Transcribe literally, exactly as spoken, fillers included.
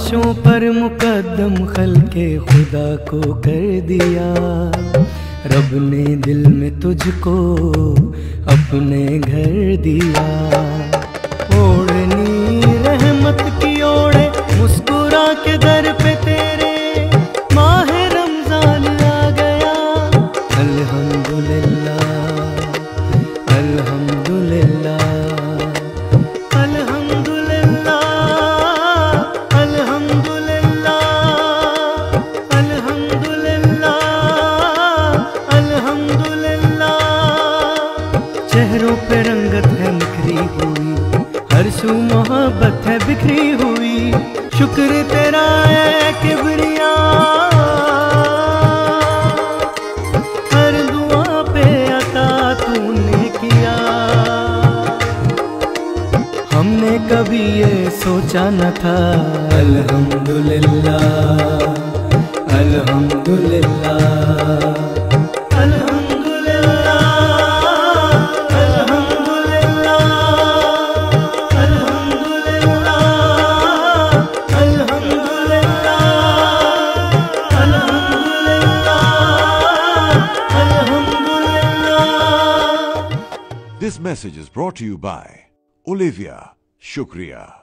ख्वाहिशों पर मुकद्दम खल्के खुदा को कर दिया। रब ने दिल में तुझको अपने घर दिया। ओढ़नी रहमत की ओढ़े मुस्कुरा के दर पे तेरे माहे रमजान आ गया। अल्हम्दुलिल्लाह अल्हम्दुलिल्लाह अल्हम्दुलिल्लाह अल्हम्दुलिल्लाह अल्हम्दुलिल्लाह अल्हम्दुलिल्लाह। चेहरों पे रंगत है निखरी हुई, हर सू मोहब्बत है बिखरी हुई। शुक्र तेरा है किबरिया, हर दुआ पे अता तूने किया। हमने कभी ये सोचा न था। अल्हम्दुलिल्लाह अल्हम्दुलिल्लाह This message is brought to you by Olivia Shukriya.